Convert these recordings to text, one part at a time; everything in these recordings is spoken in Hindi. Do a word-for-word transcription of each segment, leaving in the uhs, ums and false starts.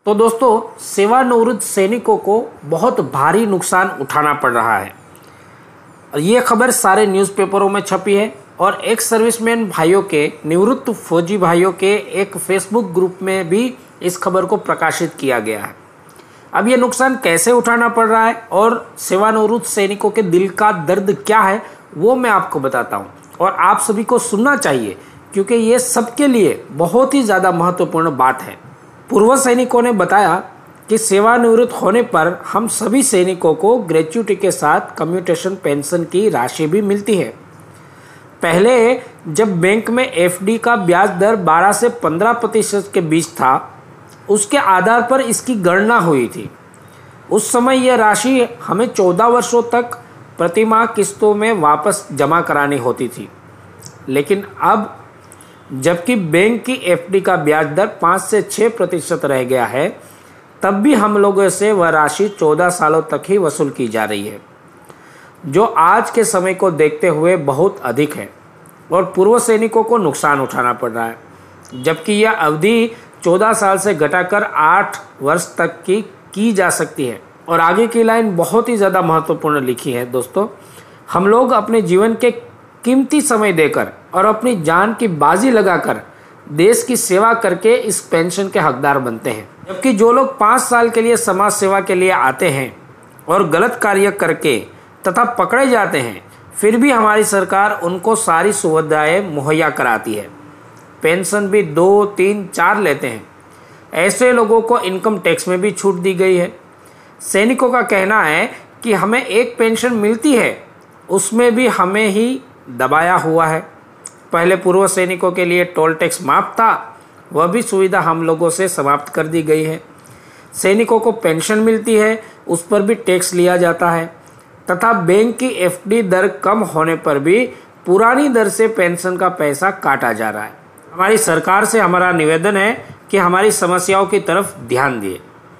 तो दोस्तों, सेवानिवृत्त सैनिकों को बहुत भारी नुकसान उठाना पड़ रहा है। ये खबर सारे न्यूज़पेपरों में छपी है और एक्स सर्विसमैन भाइयों के, निवृत्त फौजी भाइयों के एक फेसबुक ग्रुप में भी इस खबर को प्रकाशित किया गया है। अब ये नुकसान कैसे उठाना पड़ रहा है और सेवानिवृत्त सैनिकों के दिल का दर्द क्या है, वो मैं आपको बताता हूँ और आप सभी को सुनना चाहिए, क्योंकि ये सबके लिए बहुत ही ज़्यादा महत्वपूर्ण बात है। पूर्व सैनिकों ने बताया कि सेवानिवृत्त होने पर हम सभी सैनिकों को ग्रेच्युटी के साथ कम्यूटेशन पेंशन की राशि भी मिलती है। पहले जब बैंक में एफडी का ब्याज दर बारह से पंद्रह प्रतिशत के बीच था, उसके आधार पर इसकी गणना हुई थी। उस समय यह राशि हमें चौदह वर्षों तक प्रतिमाह किस्तों में वापस जमा करानी होती थी। लेकिन अब जबकि बैंक की एफडी का ब्याज दर पाँच से छः प्रतिशत रह गया है, तब भी हम लोगों से वह राशि चौदह सालों तक ही वसूल की जा रही है, जो आज के समय को देखते हुए बहुत अधिक है और पूर्व सैनिकों को नुकसान उठाना पड़ रहा है। जबकि यह अवधि चौदह साल से घटाकर आठ वर्ष तक की की जा सकती है। और आगे की लाइन बहुत ही ज़्यादा महत्वपूर्ण लिखी है। दोस्तों, हम लोग अपने जीवन के कीमती समय देकर और अपनी जान की बाजी लगाकर देश की सेवा करके इस पेंशन के हकदार बनते हैं। जबकि जो लोग पाँच साल के लिए समाज सेवा के लिए आते हैं और गलत कार्य करके तथा पकड़े जाते हैं, फिर भी हमारी सरकार उनको सारी सुविधाएं मुहैया कराती है। पेंशन भी दो तीन चार लेते हैं। ऐसे लोगों को इनकम टैक्स में भी छूट दी गई है। सैनिकों का कहना है कि हमें एक पेंशन मिलती है, उसमें भी हमें ही दबाया हुआ है। पहले पूर्व सैनिकों के लिए टोल टैक्स माफ था, वह भी सुविधा हम लोगों से समाप्त कर दी गई है। सैनिकों को पेंशन मिलती है, उस पर भी टैक्स लिया जाता है तथा बैंक की एफडी दर कम होने पर भी पुरानी दर से पेंशन का पैसा काटा जा रहा है। हमारी सरकार से हमारा निवेदन है कि हमारी समस्याओं की तरफ ध्यान दिए।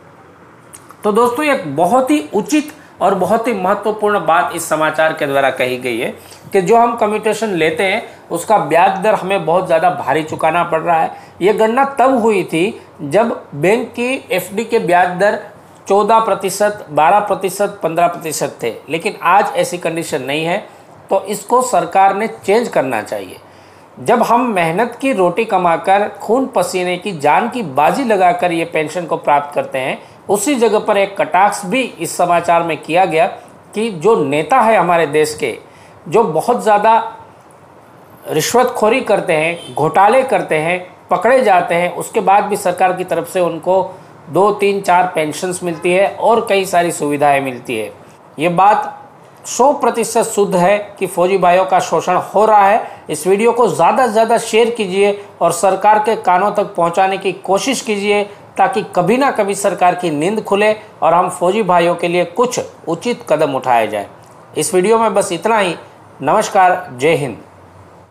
तो दोस्तों, एक बहुत ही उचित और बहुत ही महत्वपूर्ण बात इस समाचार के द्वारा कही गई है कि जो हम कम्यूटेशन लेते हैं उसका ब्याज दर हमें बहुत ज़्यादा भारी चुकाना पड़ रहा है। ये गणना तब हुई थी जब बैंक की एफडी के ब्याज दर चौदह प्रतिशत, बारह प्रतिशत, पंद्रह प्रतिशत थे। लेकिन आज ऐसी कंडीशन नहीं है, तो इसको सरकार ने चेंज करना चाहिए। जब हम मेहनत की रोटी कमाकर, खून पसीने की, जान की बाजी लगाकर ये पेंशन को प्राप्त करते हैं, उसी जगह पर एक कटाक्ष भी इस समाचार में किया गया कि जो नेता है हमारे देश के, जो बहुत ज़्यादा रिश्वतखोरी करते हैं, घोटाले करते हैं, पकड़े जाते हैं, उसके बाद भी सरकार की तरफ से उनको दो तीन चार पेंशन्स मिलती है और कई सारी सुविधाएं मिलती है। ये बात सौ प्रतिशत शुद्ध है कि फौजी भाइयों का शोषण हो रहा है। इस वीडियो को ज़्यादा से ज़्यादा शेयर कीजिए और सरकार के कानों तक पहुंचाने की कोशिश कीजिए, ताकि कभी ना कभी सरकार की नींद खुले और हम फौजी भाइयों के लिए कुछ उचित कदम उठाए जाए। इस वीडियो में बस इतना ही। नमस्कार, जय हिंद।